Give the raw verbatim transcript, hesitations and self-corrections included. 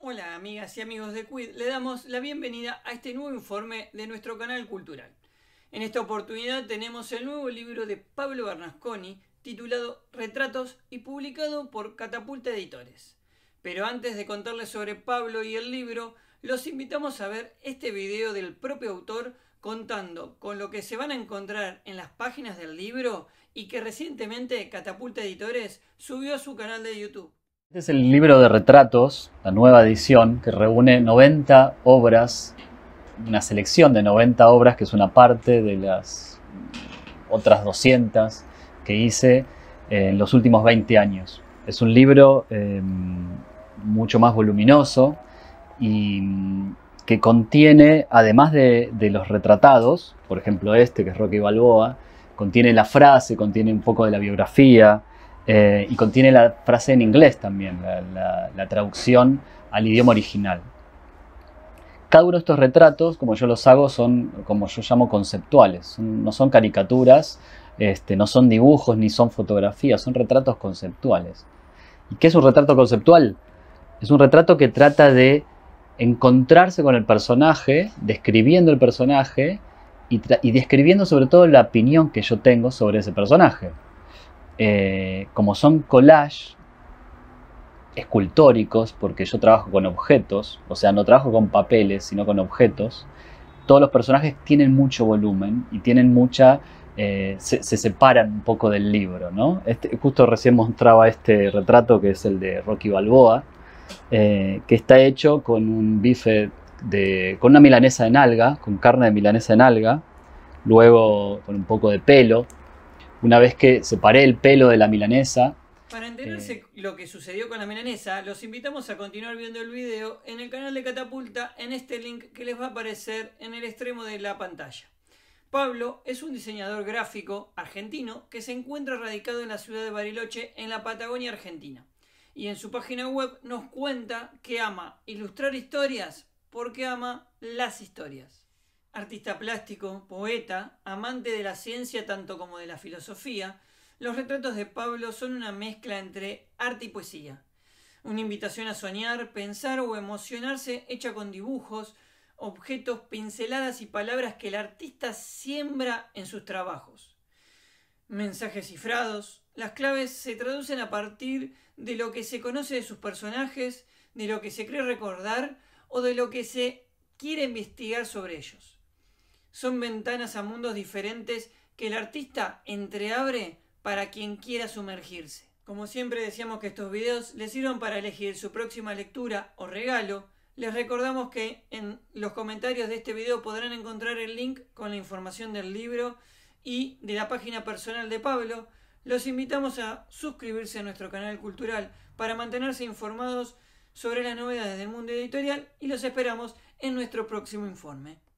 Hola amigas y amigos de Quid, le damos la bienvenida a este nuevo informe de nuestro canal cultural. En esta oportunidad tenemos el nuevo libro de Pablo Bernasconi titulado Retratos y publicado por Catapulta Editores. Pero antes de contarles sobre Pablo y el libro, los invitamos a ver este video del propio autor contando con lo que se van a encontrar en las páginas del libro y que recientemente Catapulta Editores subió a su canal de YouTube. Este es el libro de retratos, la nueva edición, que reúne noventa obras, una selección de noventa obras, que es una parte de las otras doscientas que hice en los últimos veinte años. Es un libro eh, mucho más voluminoso y que contiene, además de, de los retratados, por ejemplo este, que es Rocky Balboa, contiene la frase, contiene un poco de la biografía, Eh, y contiene la frase en inglés también, la, la, la traducción al idioma original. Cada uno de estos retratos, como yo los hago, son, como yo llamo, conceptuales. Son, no son caricaturas, este, no son dibujos ni son fotografías, son retratos conceptuales. ¿Y qué es un retrato conceptual? Es un retrato que trata de encontrarse con el personaje, describiendo el personaje y, y describiendo sobre todo la opinión que yo tengo sobre ese personaje. Eh, como son collages escultóricos, porque yo trabajo con objetos, o sea, no trabajo con papeles, sino con objetos, todos los personajes tienen mucho volumen y tienen mucha, eh, se, se separan un poco del libro, ¿no? Este, justo recién mostraba este retrato que es el de Rocky Balboa, eh, que está hecho con un bife, de, con una milanesa en alga, con carne de milanesa en alga, luego con un poco de pelo. Una vez que separé el pelo de la milanesa. Para enterarse eh... lo que sucedió con la milanesa, los invitamos a continuar viendo el video en el canal de Catapulta en este link que les va a aparecer en el extremo de la pantalla. Pablo es un diseñador gráfico argentino que se encuentra radicado en la ciudad de Bariloche, en la Patagonia Argentina. Y en su página web nos cuenta que ama ilustrar historias porque ama las historias. Artista plástico, poeta, amante de la ciencia tanto como de la filosofía, los retratos de Pablo son una mezcla entre arte y poesía. Una invitación a soñar, pensar o emocionarse hecha con dibujos, objetos, pinceladas y palabras que el artista siembra en sus trabajos. Mensajes cifrados, las claves se traducen a partir de lo que se conoce de sus personajes, de lo que se cree recordar o de lo que se quiere investigar sobre ellos. Son ventanas a mundos diferentes que el artista entreabre para quien quiera sumergirse. Como siempre decíamos que estos videos les sirvan para elegir su próxima lectura o regalo. Les recordamos que en los comentarios de este video podrán encontrar el link con la información del libro y de la página personal de Pablo. Los invitamos a suscribirse a nuestro canal cultural para mantenerse informados sobre las novedades del mundo editorial y los esperamos en nuestro próximo informe.